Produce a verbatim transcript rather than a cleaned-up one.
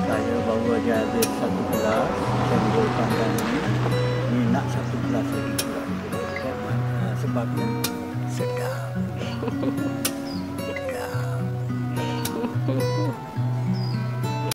Saya baru aja habis satu kelas cendol pandan ini. Ni nak satu kelas lagi pula. Sebabnya sedap.